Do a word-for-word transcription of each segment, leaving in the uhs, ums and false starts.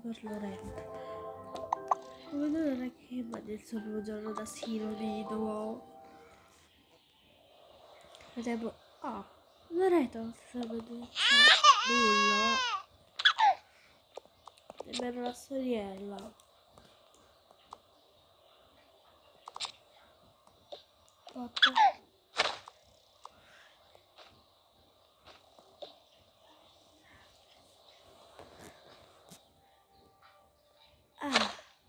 per Loretta. Non vedo l'ora che va del suo primo giorno da asilo di nuovo. Vediamo. Ah, Loretta non si sa nulla. Nemmeno la sorella. Fatto. Ah.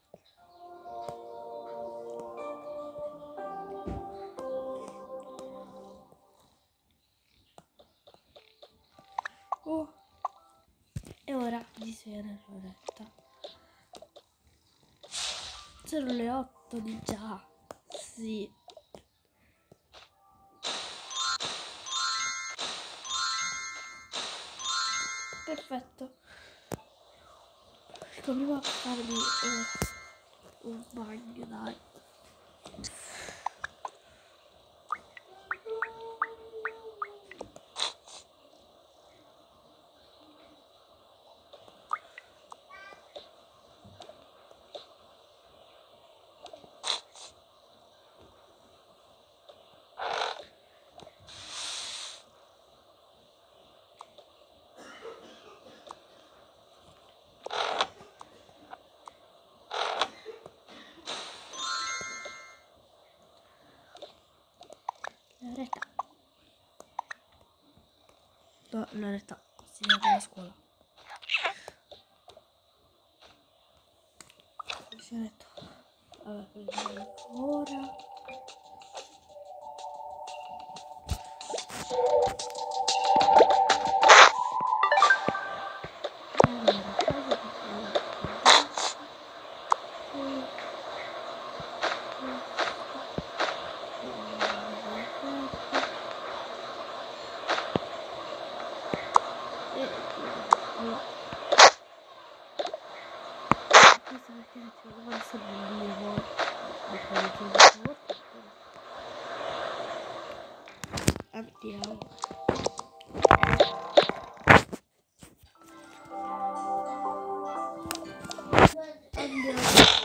Oh. E ora di sera Loretta. Sono le otto di già. Sì. Perfetto. Prima a farmi uh, un bagno, dai. Loretta. No, Loretta, si va alla scuola. Si è detto. Vabbè, prendiamo ora. Abbiamo andiamo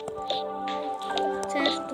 certo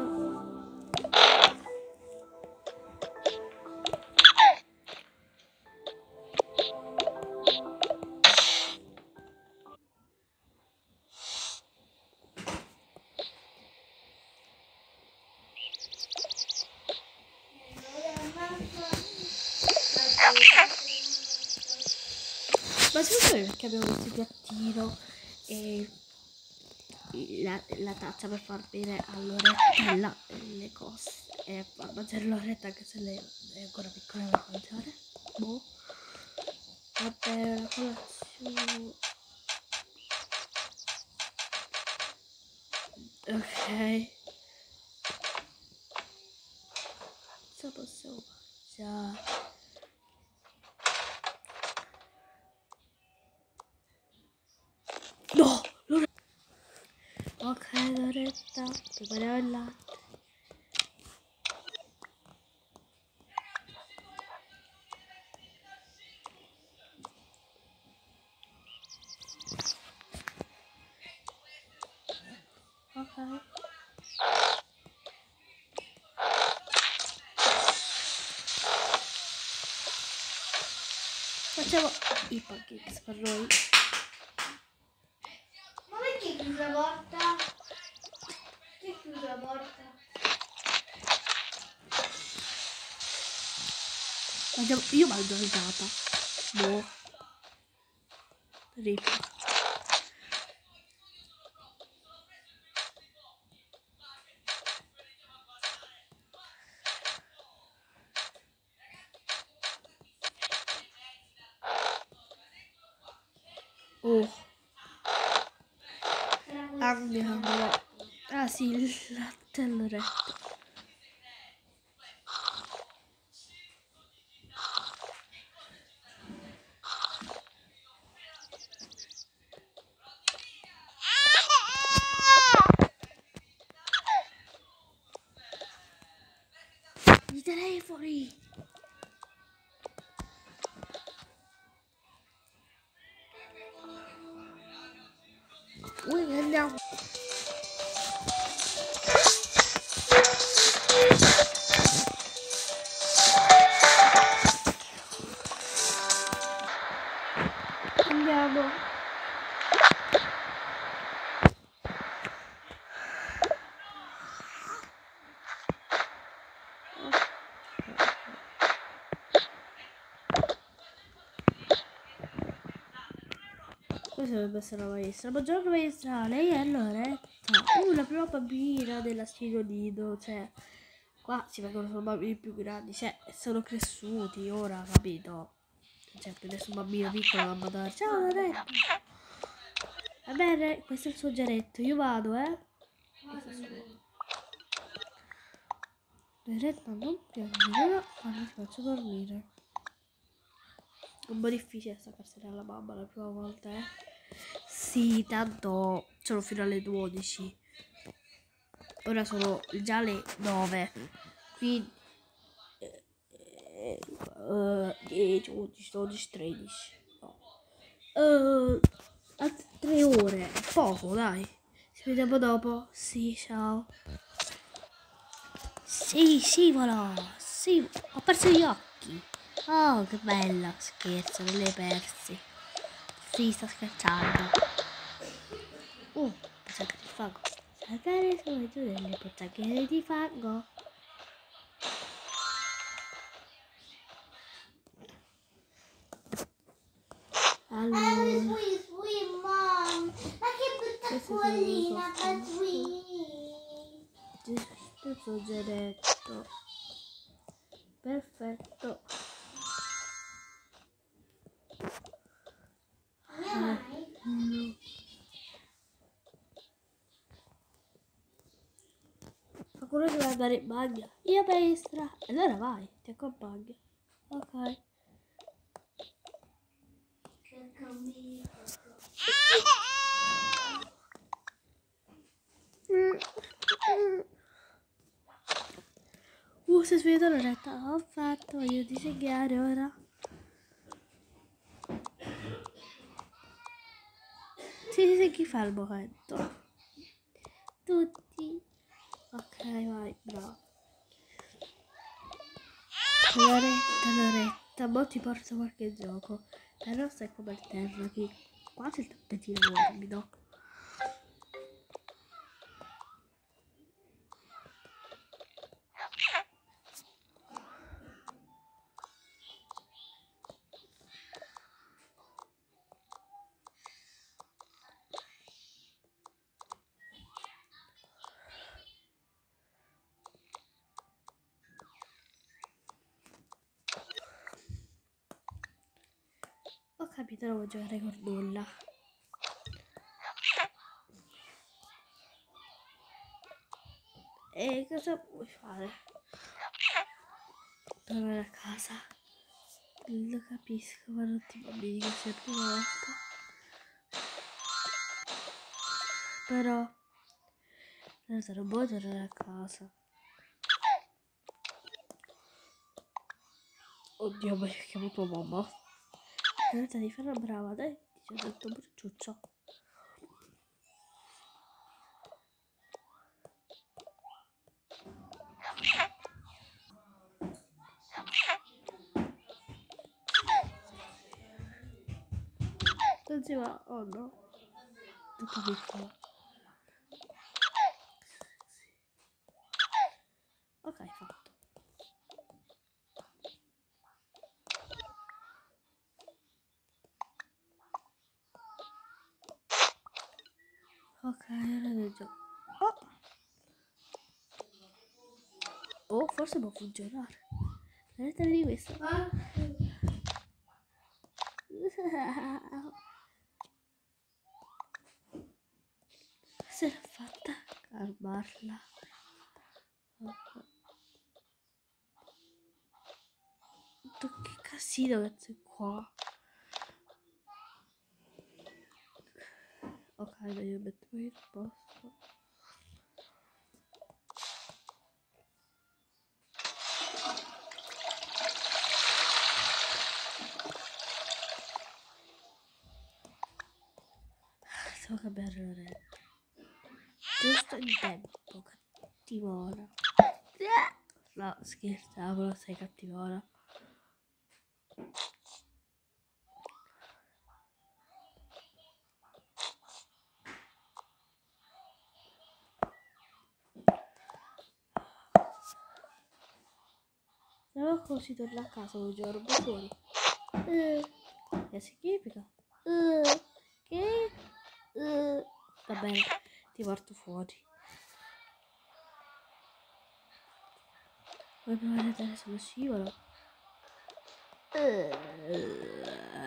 ma secondo me perché abbiamo messo il piattino e la, la tazza per far bere a Loretta la, le cose e far mangiare Loretta anche se lei è ancora piccola per mangiare. Boh. Vabbè, la colazione. Ok. Cosa possiamo mangiare? No! Loretta. Ok, Loretta, prepariamo il latte. Ok. Facciamo i pancakes per noi. Ma perché chiusa la porta? Che chiusa la porta? Mangiamo, io mangio la gata. Boh. Rip. Oh. Andiamo. Ah sì, il latte e Loretta. I telefoni. Andiamo. Andiamo. Questa dovrebbe essere la maestra. Buongiorno maestra, lei è Loretta. Uh, la prima bambina dell'asilo nido. Cioè, qua si vengono solo bambini più grandi. Cioè, sono cresciuti ora, capito? Cioè, più nessun bambino piccolo va a badare. Ciao Loretta. Va bene, questo è il suo giretto. Io vado, eh. Loretta, non piangere, quando ti faccio dormire. Un po' difficile staccarsene alla mamma la prima volta, eh. Sì, tanto sono fino alle dodici. Ora sono già le nove. Quindi eh, uh, dieci, undici, dodici, tredici. No. Uh, altre tre ore. Poco, dai. Ci vediamo dopo. Sì, ciao. Sì, scivolo. Sì, ho perso gli occhi. Oh, che bella. Scherzo, non li hai persi. Sì, sto scherzando. Uh, pozzanghere di fango. Saltare su e giù delle pozzanghere di fango. Allora, Sweet, sweet mom. Ma che brutta cuorina, ma sweet. giusto il suo geretto. Perfetto. Vai. No. Qualcuno deve andare in bagno. Io maestra. Allora vai, ti accompagno. Ok. Che cammino. Uh, si è svegliata Loretta. Ho fatto, voglio disegnare ora. Sì, sì, sì, chi fa il momento? Tutti. Ok, vai, bravo. Loretta, Loretta, mo ti porto qualche gioco. Però stai come il terra, che quasi il tappetino morbido. Ho capito, non vuoi giocare con nulla. E cosa vuoi fare? Tornare a casa. Lo capisco, ma non ti bambini che sei la prima volta. Però non sarà buono tornare a casa. Oddio, ma io chiamo tua mamma. Aspetta di fare la brava, dai. Ti ho detto bruciuccio. Non si va, oh no. Tutto piccolo. Ok, fatto. Ok, ora del gioco. Oh! Oh, forse può funzionare. Vedete di questo? Se l'ha fatta calmarla. Che casino cazzo è qua. Ok, dai, io metto qui il posto. Devo cambiare l'orecchio. giusto in tempo, cattivona. No, scherzavo, non sei cattivona. Però così torna a casa un giorno fuori. Uh, che significa? Uh, che? Uh, va bene, ti porto fuori. Vuoi provare a andare sullo scivolo? Uh,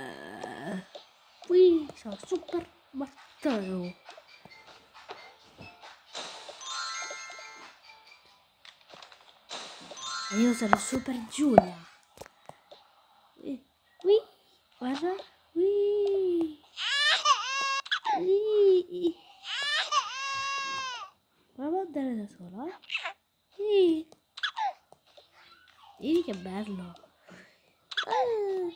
qui sono Super Matteo. E io sono Super Giulia. Qui, qui, guarda, qui. Qui. Prova a andare da sola. Qui. Vedi che bello. Ah.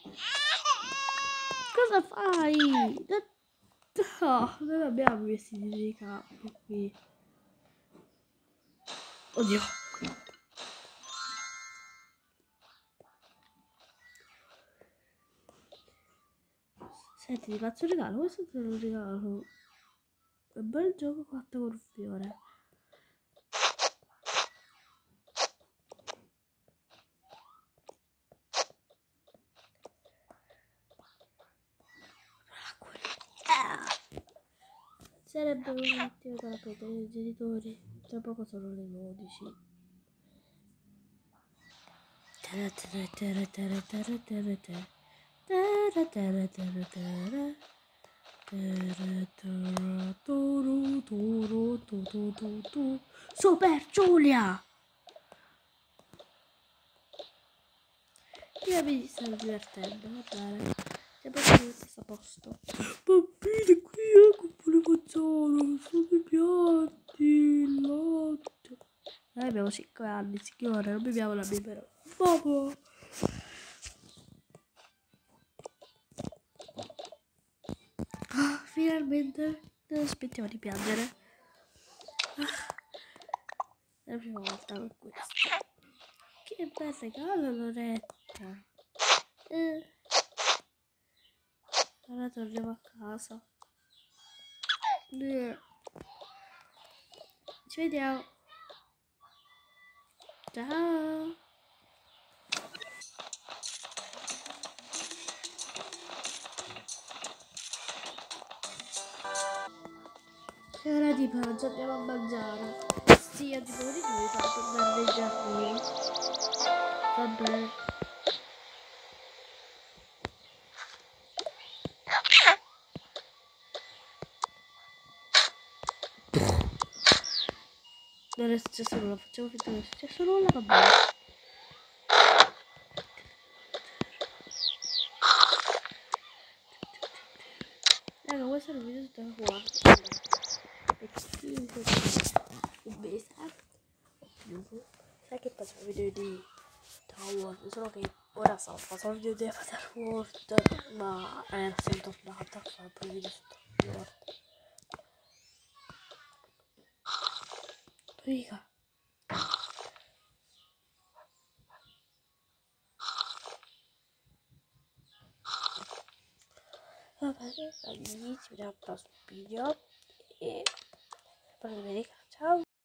Cosa fai? No, non abbiamo i vestiti di campo qui. Oddio. Senti, ti faccio un regalo. Questo te lo regalo. È un bel gioco fatto con un fiore. Sarebbe un attimo da prendere i genitori. Tra poco sono le dodici. Super Giulia! Io mi sto divertendo, va bene. Siamo tutti a posto. Bambini, qui ecco le mangiare, sono i piatti, il latte. Noi abbiamo cinque anni, signore, non beviamo la birra. Mamma! Ah, finalmente non aspettiamo di piangere. Ah, è la prima volta con questo. Che bel regalo, Loretta. Eh. Ora torniamo a casa. Eh. Ci vediamo. Ciao. È ora di pranzo, andiamo a mangiare. Sì, oggi pomeriggio mi fa tornare nei giardini. Va bene. Non è successo nulla, facciamo finta che non è successo nulla, va bene. Raga, questo è un video tutta la quarta. E cinque un mese. Sai che faccio un video di Tower? Solo che ora sto facendo video di Avatar World, ma eh, sono tornata a fare poi video su Tower World. Riga. Va bene, all'inizio mi dà un po' video e poi vedete